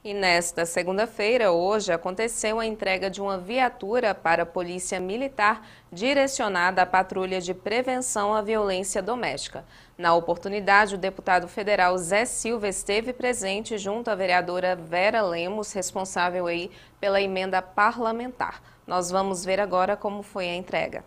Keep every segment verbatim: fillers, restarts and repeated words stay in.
E nesta segunda-feira, hoje, aconteceu a entrega de uma viatura para a Polícia Militar direcionada à patrulha de prevenção à violência doméstica. Na oportunidade, o deputado federal Zé Silva esteve presente junto à vereadora Vera Lemos, responsável aí pela emenda parlamentar. Nós vamos ver agora como foi a entrega.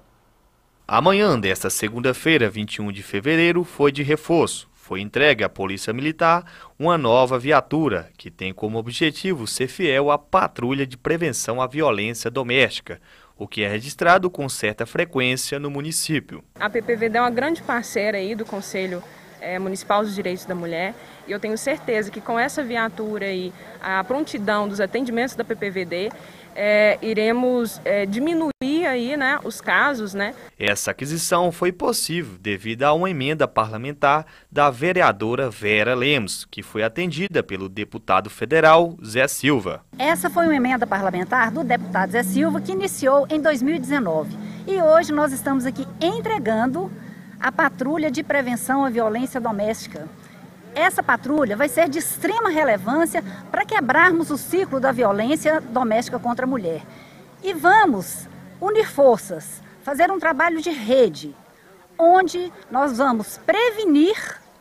A manhã desta segunda-feira, vinte e um de fevereiro, foi de reforço. Foi entregue à Polícia Militar uma nova viatura, que tem como objetivo ser fiel à patrulha de prevenção à violência doméstica, o que é registrado com certa frequência no município. A P P V D é uma grande parceira aí do Conselho é, Municipal dos Direitos da Mulher, e eu tenho certeza que com essa viatura aí, a prontidão dos atendimentos da P P V D, é, iremos é, diminuir aí, né, os casos, né? Essa aquisição foi possível devido a uma emenda parlamentar da vereadora Vera Lemos, que foi atendida pelo deputado federal Zé Silva. Essa foi uma emenda parlamentar do deputado Zé Silva que iniciou em dois mil e dezenove. E hoje nós estamos aqui entregando a patrulha de prevenção à violência doméstica. Essa patrulha vai ser de extrema relevância para quebrarmos o ciclo da violência doméstica contra a mulher. E vamos unir forças, fazer um trabalho de rede, onde nós vamos prevenir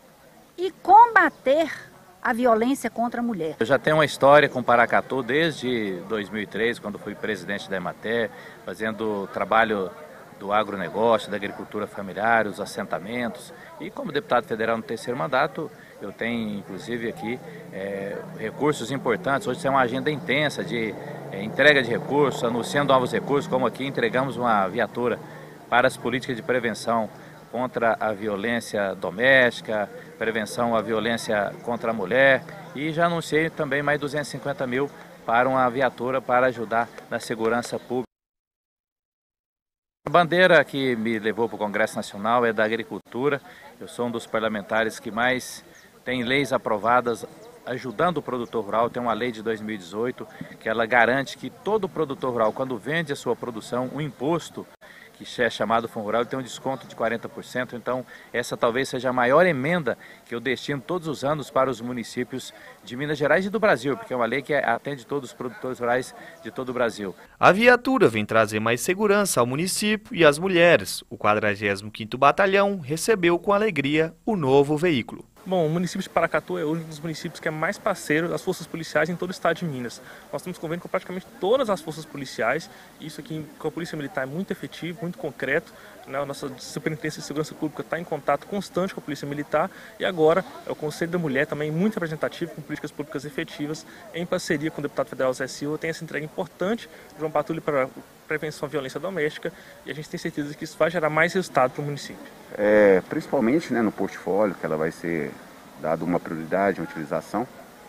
e combater a violência contra a mulher. Eu já tenho uma história com Paracatu desde dois mil e três, quando fui presidente da Emater, fazendo trabalho do agronegócio, da agricultura familiar, os assentamentos. E como deputado federal no terceiro mandato, eu tenho inclusive aqui é, recursos importantes. Hoje tem uma agenda intensa de é, entrega de recursos, anunciando novos recursos, como aqui entregamos uma viatura para as políticas de prevenção contra a violência doméstica, prevenção à violência contra a mulher, e já anunciei também mais duzentos e cinquenta mil para uma viatura para ajudar na segurança pública. A bandeira que me levou para o Congresso Nacional é da agricultura. Eu sou um dos parlamentares que mais tem leis aprovadas ajudando o produtor rural. Tem uma lei de dois mil e dezoito que ela garante que todo produtor rural, quando vende a sua produção, o imposto que é chamado Fundo Rural, tem um desconto de quarenta por cento. Então, essa talvez seja a maior emenda que eu destino todos os anos para os municípios de Minas Gerais e do Brasil, porque é uma lei que atende todos os produtores rurais de todo o Brasil. A viatura vem trazer mais segurança ao município e às mulheres. O quadragésimo quinto Batalhão recebeu com alegria o novo veículo. Bom, o município de Paracatu é um dos municípios que é mais parceiro das forças policiais em todo o estado de Minas. Nós temos convênio com praticamente todas as forças policiais. Isso aqui com a Polícia Militar é muito efetivo, muito concreto. Né? A nossa Superintendência de Segurança Pública está em contato constante com a Polícia Militar. E agora é o Conselho da Mulher também muito representativo, com políticas públicas efetivas, em parceria com o deputado federal Zé Silva. Tem essa entrega importante de uma patrulha para prevenção à violência doméstica, e a gente tem certeza que isso vai gerar mais resultado para o município. É, principalmente, né, no portfólio, que ela vai ser dada uma prioridade, uma utilização,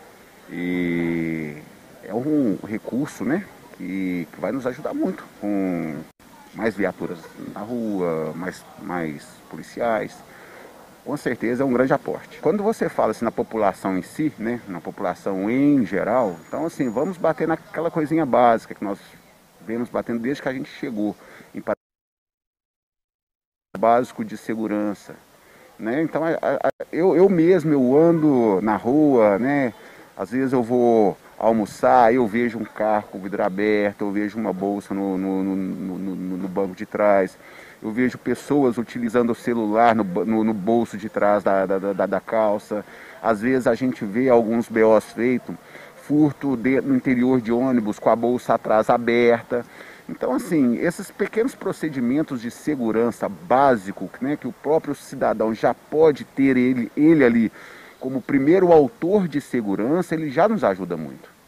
e é um recurso, né, que, que vai nos ajudar muito, com mais viaturas na rua, mais, mais policiais. Com certeza é um grande aporte. Quando você fala assim na população em si, né, na população em geral, então assim, vamos bater naquela coisinha básica que nós vemos batendo desde que a gente chegou, em básico de segurança, né? Então a, a, eu, eu mesmo eu ando na rua, né? Às vezes eu vou almoçar, eu vejo um carro com vidro aberto, eu vejo uma bolsa no, no, no, no, no banco de trás, eu vejo pessoas utilizando o celular no, no, no bolso de trás da, da, da, da calça. Às vezes a gente vê alguns B Os feitos, furto de, no interior de ônibus com a bolsa atrás aberta. Então, assim, esses pequenos procedimentos de segurança básico, né, que o próprio cidadão já pode ter ele, ele ali como primeiro autor de segurança, ele já nos ajuda muito.